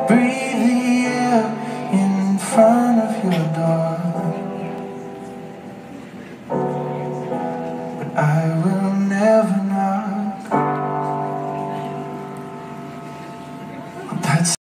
breathe the air in front of your door. But I will